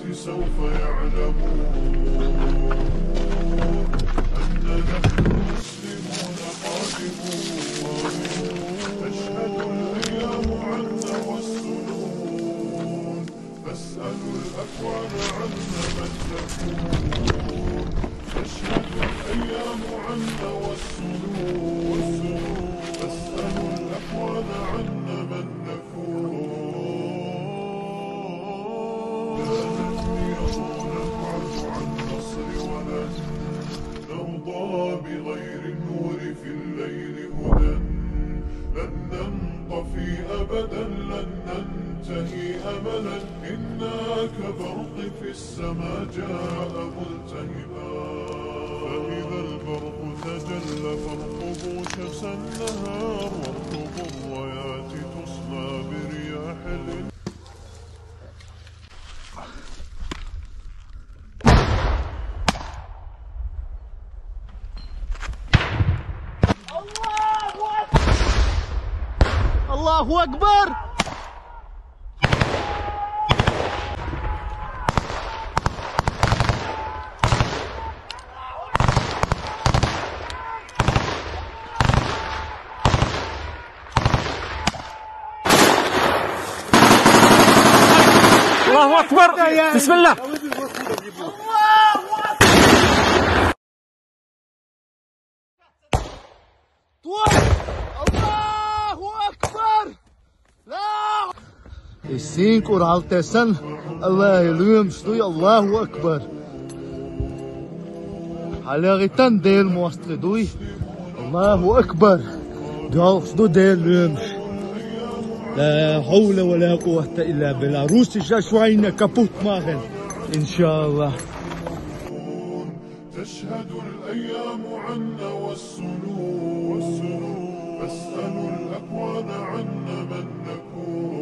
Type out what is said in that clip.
سوف يعلمون أن نحن المسلمون قادمون. تشهد الأيام عنا والسنون، فاسألوا الأكوان عنا من نكون. تشهد الأيام عنا والسنون، فاسألوا الأكوان عنا من نكون. لا نتبع نبعد عن نصر ولن نرضى بغير النور في الليل هدى. لن ننطفي أبدا، لن ننتهي أملا، إنا كبرق في السماء جاء ملتهبا. فإذا البرق تجلى فارقبوا شمس النهار، واركبوا الرايات تصلى برياح الله أكبر. الله أكبر. بسم الله. السينك ورالتسن الله يلوم شتوي. الله أكبر. حلاغتن ديل موستدوي. الله أكبر. جاو شتو ديل لومش. لا حول ولا قوة إلا بالله. روسي شوينا كابوت ماغن إن شاء الله. تشهد الأيام عنا والسنون، فاسألوا الأكوان عنا من نكون.